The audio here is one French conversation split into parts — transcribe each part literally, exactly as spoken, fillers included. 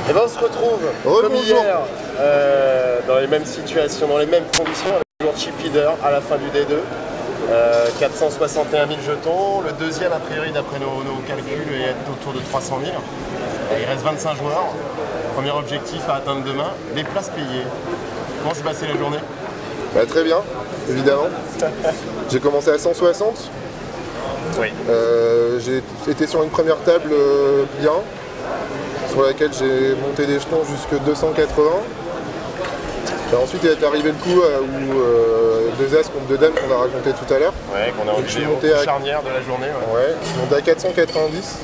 Et ben on se retrouve Re comme bonjour. hier, euh, dans les mêmes situations, dans les mêmes conditions, avec toujours chip leader à la fin du D deux. Euh, quatre cent soixante et un mille jetons. Le deuxième, a priori, d'après nos, nos calculs, est autour de trois cent mille. Il reste vingt-cinq joueurs. Premier objectif à atteindre demain, les places payées. Comment s'est passée la journée? Bah, très bien, évidemment. J'ai commencé à cent soixante. Oui. Euh, j'ai été sur une première table euh, bien, sur laquelle j'ai monté des jetons jusqu'à deux cent quatre-vingts. Et ensuite il est arrivé le coup euh, où euh, deux as contre deux dames qu'on a raconté tout à l'heure. Ouais, qu'on a Donc, je suis enlevé monté au à... charnière de la journée. Ouais, ouais, je suis monté à quatre cent quatre-vingt-dix.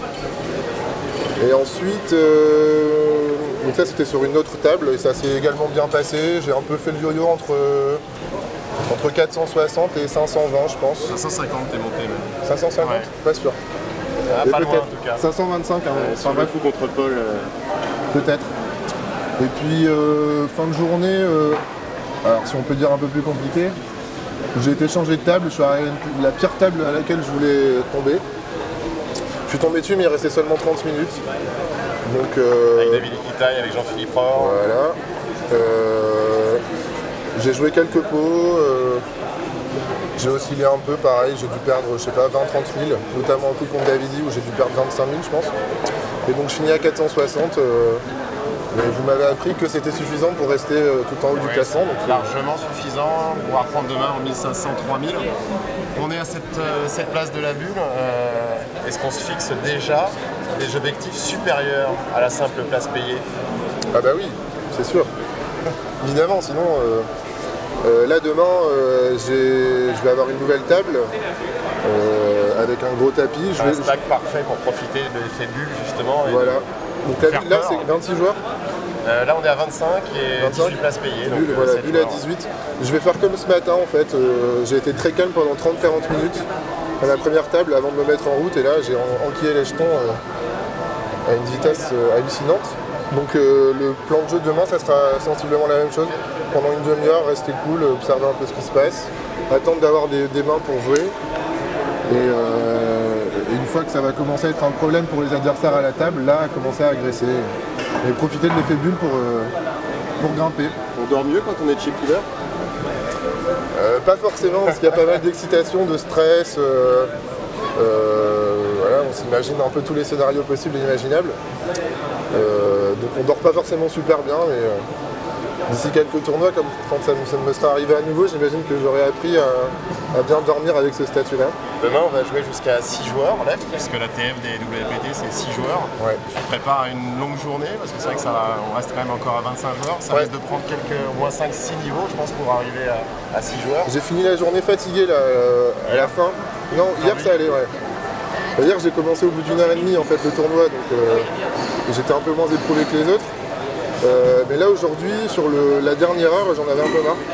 Et ensuite, euh, donc ça c'était sur une autre table et ça s'est également bien passé. J'ai un peu fait le yo-yo entre, entre quatre cent soixante et cinq cent vingt, je pense. cinq cent cinquante t'es monté même. cinq cent cinquante, Ouais. pas sûr. Ah, Et pas loin en peut-être tout cas. cinq cent vingt-cinq, hein, Euh, enfin, sur le bref, coup contre Paul. euh, peut-être. Et puis euh, fin de journée, euh, alors si on peut dire un peu plus compliqué, j'ai été changé de table, je suis arrivé à la pire table à laquelle je voulais tomber. Je suis tombé dessus mais il restait seulement trente minutes. Donc, euh, Avec David Ikitaï, avec Jean-Philippe Rohr. voilà. Euh, j'ai joué quelques pots. Euh, j'ai oscillé un peu, pareil, j'ai dû perdre, je sais pas, vingt à trente mille, notamment un coup contre Davidi où j'ai dû perdre vingt-cinq mille, je pense. Et donc je finis à quatre cent soixante. Euh, mais vous m'avez appris que c'était suffisant pour rester euh, tout en haut du Ouais, classement. c'est Donc, largement suffisant pour apprendre demain en mille cinq cents, trois mille. On est à cette, euh, cette place de la bulle. Euh, Est-ce qu'on se fixe déjà des objectifs supérieurs à la simple place payée? ah bah oui, c'est sûr. Évidemment, sinon, euh, euh, là demain, euh, j'ai- je vais avoir une nouvelle table euh, avec un gros tapis. Je Un vais, stack parfait pour profiter de l'effet bulle justement. Et voilà. Donc la faire bulle là, peur. c'est vingt-six joueurs. Euh, là on est à vingt-cinq et vingt-cinq. dix-huit places payées. Donc, Bulle, euh, voilà, sept bulle à joueurs. dix-huit. Je vais faire comme ce matin en fait. Euh, j'ai été très calme pendant trente à quarante minutes à la première table avant de me mettre en route et là j'ai en- enquillé les jetons euh, à une vitesse euh, hallucinante. Donc euh, le plan de jeu de demain ça sera sensiblement la même chose. Pendant une demi-heure, rester cool, observer un peu ce qui se passe, attendre d'avoir des, des mains pour jouer. Et, euh, et une fois que ça va commencer à être un problème pour les adversaires à la table, là commencer à agresser et profiter de l'effet bulle pour, euh, pour grimper. On dort mieux quand on est chip leader? Euh, pas forcément, parce qu'il y a pas mal d'excitation, de stress. Euh, euh, voilà, on s'imagine un peu tous les scénarios possibles et imaginables. Euh, donc on dort pas forcément super bien, mais euh, d'ici quelques tournois, comme quand ça, me- ça me sera arrivé à nouveau, j'imagine que j'aurai appris à, à bien dormir avec ce statut-là. Demain on va jouer jusqu'à six joueurs left, puisque la T F des W P T c'est six joueurs. Ouais. Je prépare à une longue journée parce que c'est vrai que ça va, on reste quand même encore à vingt-cinq joueurs. Ça Ouais. risque de prendre quelques, au moins cinq six niveaux je pense pour arriver à, à six joueurs. J'ai fini la journée fatigué là, euh, à la fin. Non, hier ça allait, ouais. Hier j'ai commencé au bout d'une heure et demie en fait le tournoi, donc euh, j'étais un peu moins éprouvé que les autres. Euh, mais là aujourd'hui, sur le- la dernière heure, j'en avais un peu marre.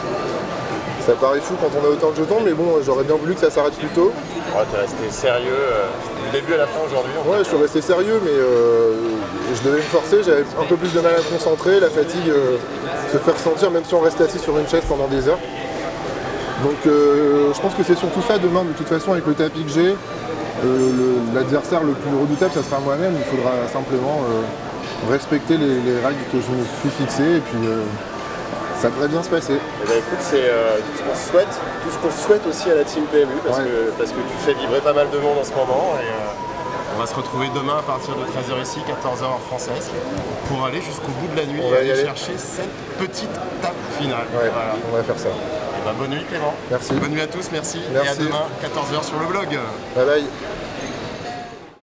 Ça paraît fou quand on a autant de jetons, mais bon, j'aurais bien voulu que ça s'arrête plus tôt. Ouais, t'es resté sérieux euh, du début à la fin aujourd'hui. en Ouais, je suis resté sérieux, mais euh, je devais me forcer, j'avais un peu plus de mal à me concentrer, la fatigue euh, se fait ressentir même si on reste assis sur une chaise pendant des heures. Donc euh, je pense que c'est surtout ça demain, de toute façon avec le tapis que j'ai, euh, le- l'adversaire le plus redoutable, ça sera moi-même, il faudra simplement euh, respecter les, les règles que je me suis fixées et puis euh, ça devrait bien se passer. Eh ben, écoute, c'est euh, tout ce qu'on se souhaite, tout ce qu'on souhaite aussi à la team P M U, parce, Ouais. que, parce que tu fais vibrer pas mal de monde en ce moment. Et, euh, on va se retrouver demain à partir de treize heures ici, quatorze heures en française, pour aller jusqu'au bout de la nuit On et va y aller aller. chercher cette petite table finale. Ouais, Voilà. on va faire ça. Eh ben, bonne nuit Clément. Merci. Bonne nuit à tous, merci. Merci. Et à demain, quatorze heures sur le blog. Bye bye.